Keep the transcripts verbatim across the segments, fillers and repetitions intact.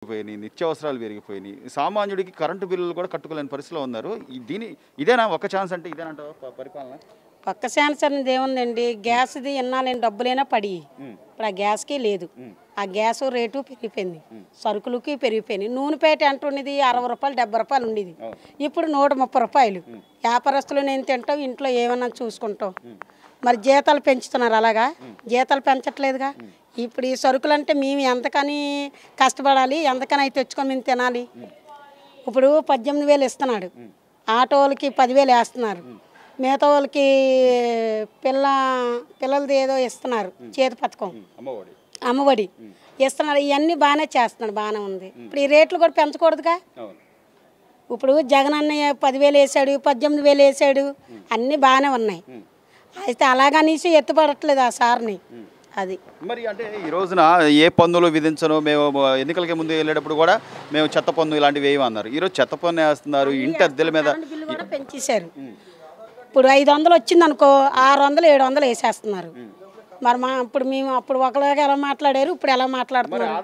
పోయినాయి, నిత్యావసరాలు పెరిగిపోయినాయి, సామాన్యుడికి కరెంటు బిల్లులు కూడా కట్టుకోలేని పరిస్థితిలో ఉన్నారు. దీని ఇదేనా ఒక ఛాన్స్ అంటే ఇదేనంటావా పరిపాలన? పక్క ఛాన్స్ అనేది ఏముందండి, గ్యాస్ది ఇన్నాళ్ళని డబ్బులైనా పడి ఇప్పుడు ఆ గ్యాస్కి లేదు. ఆ గ్యాస్ రేటు పెరిగిపోయింది, సరుకులకి పెరిగిపోయింది. నూనె పేట అంటున్నది అరవై రూపాయలు డెబ్బై రూపాయలు ఉండేది, ఇప్పుడు నూట ముప్పై రూపాయలు. వ్యాపారస్తులు నేను తింటాం, ఇంట్లో ఏమన్నా చూసుకుంటాం. మరి జీతాలు పెంచుతున్నారు, అలాగా జీతాలు పెంచట్లేదుగా. ఇప్పుడు ఈ సరుకులు అంటే మేము ఎంతకని కష్టపడాలి, ఎంతకని అవి తెచ్చుకొని మేము తినాలి. ఇప్పుడు పద్దెనిమిది వేలు ఇస్తున్నాడు, ఆటో వాళ్ళకి పదివేలు వేస్తున్నారు, మిగతా వాళ్ళకి పిల్ల పిల్లలది ఏదో ఇస్తున్నారు, చేతి పథకం అమ్మఒడి ఇస్తున్నారు. ఇవన్నీ బాగానే చేస్తున్నాడు, బాగానే ఉంది. ఇప్పుడు ఈ రేట్లు కూడా పెంచకూడదుగా. ఇప్పుడు జగన్ అన్నయ్య పదివేలు వేసాడు, పద్దెనిమిది వేలు వేసాడు, అన్నీ బాగానే ఉన్నాయి. అయితే అలాగనేసి ఎత్తుపడట్లేదు ఆ సార్ని. అది మరి అంటే ఈ రోజున ఏ పన్నులు విధించను, మేము ఎన్నికలకి ముందు వెళ్ళేటప్పుడు కూడా మేము చెత్త పన్ను ఇలాంటివి వేయమన్నారు. ఈరోజు చెత్త పన్ను వేస్తున్నారు, ఇంటి అద్దెల మీద కూడా పెంచేశారు. ఇప్పుడు ఐదు వందలు వచ్చింది అనుకో, ఆరు వందలు ఏడు వందలు వేసేస్తున్నారు. మరి మా ఇప్పుడు మేము అప్పుడు ఒకలాగా ఎలా మాట్లాడారు, ఇప్పుడు ఎలా మాట్లాడుతున్నారు.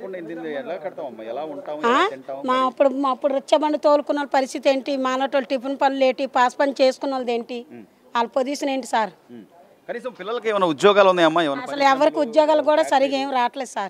మా అప్పుడు అప్పుడు రిచ్చబండి తోలుకున్న పరిస్థితి ఏంటి, మానవులు టిఫిన్ పనులు ఏంటి, పాస్ పని చేసుకున్న వాళ్ళది ఏంటి, వాళ్ళ పొజిషన్ ఏంటి సార్? కనీసం పిల్లలకి ఏమైనా ఉద్యోగాలు ఉన్నాయమ్మా? అసలు ఎవరికి ఉద్యోగాలు కూడా సరిగా ఏం రావట్లేదు సార్.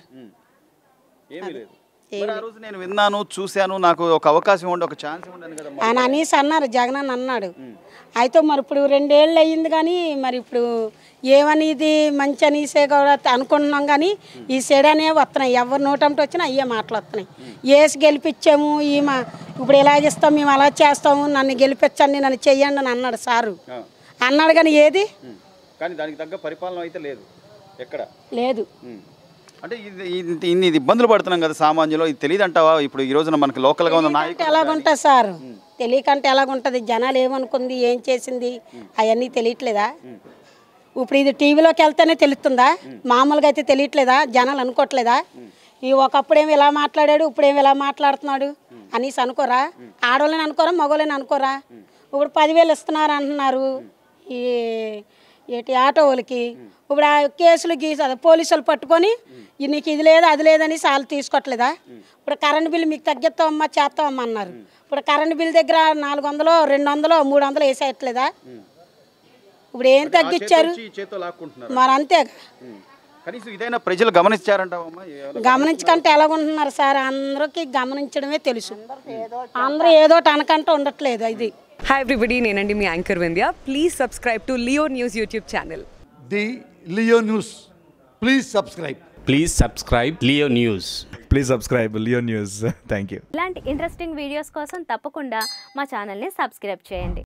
నేను విన్నాను, చూశాను, నాకు ఒక అవకాశం ఉండి ఒక ఛాన్స్ ఉండను కదా ఆయన అనేసి అన్నారు, జగన్ అని అన్నాడు. అయితే మరి ఇప్పుడు రెండేళ్ళు అయ్యింది కానీ మరి ఇప్పుడు ఏమనేది మంచి అనేసే కూడా అనుకుంటున్నాం. కానీ ఈ సెడనే వస్తున్నాయి, ఎవరు నోటంటే వచ్చినా అయ్యే మాటలు వస్తున్నాయి. ఏసి గెలిపించాము, ఈ మా ఇప్పుడు ఎలాగిస్తాం, మేము అలా చేస్తాము, నన్ను గెలిపించండి, నన్ను చెయ్యండి అని అన్నాడు సారు. అన్నాడు కానీ ఏది, కానీ దానికి తగ్గ పరిపాలన అయితే లేదు, ఎక్కడ లేదు. అంటే ఇన్ని ఇబ్బందులు పడుతున్నాం కదా సామాన్యులు, ఇది తెలియదు అంటావా? ఇప్పుడు ఈ రోజున మనకి లోకల్గా ఉన్న నాయకులు ఎలాగుంటుంది సార్, తెలియకంటే ఎలాగుంటుంది? జనాలు ఏమనుకుంది, ఏం చేసింది, అవన్నీ తెలియట్లేదా? ఇప్పుడు ఇది టీవీలోకి వెళ్తేనే తెలుస్తుందా? మామూలుగా అయితే తెలియట్లేదా? జనాలు అనుకోవట్లేదా? ఈ ఒకప్పుడేమి ఇలా మాట్లాడాడు, ఇప్పుడేమి ఇలా మాట్లాడుతున్నాడు అనేసి అనుకోరా? ఆడవాళ్ళని అనుకోరా, మగవాళ్ళని అనుకోరా? ఇప్పుడు పదివేలు ఇస్తున్నారు అంటున్నారు ఈ ఏంటి ఆటో వాళ్ళకి. ఇప్పుడు ఆ కేసులు గీసి అదే పోలీసులు పట్టుకొని నీకు ఇది లేదు అది లేదని వాళ్ళు తీసుకోవట్లేదా? ఇప్పుడు కరెంట్ బిల్లు మీకు తగ్గిస్తామమ్మా చేస్తామమ్మా అన్నారు. ఇప్పుడు కరెంట్ బిల్ దగ్గర నాలుగు వందలు రెండు వందలు మూడు వందలు వేసేయట్లేదా? ఇప్పుడు ఏం తగ్గించారు మరి? అంతేగా. ప్రజలు గమనించారంటావమ్మా? గమనించకంటే ఎలాగుంటున్నారు సార్, అందరికి గమనించడమే తెలుసు. అందరూ ఏదో అనకంటే ఉండట్లేదు. ఇది Hi everybody, నేనండి మీ anchor Vindhya. Please subscribe to Leo news YouTube channel. The Leo news, please subscribe. Please subscribe Leo news. Please subscribe Leo news. Thank you. ఇలాంటి ఇంట్రెస్టింగ్ వీడియోస్ కోసం తప్పకుండా మా ఛానల్ని సబ్స్క్రైబ్ చేయండి.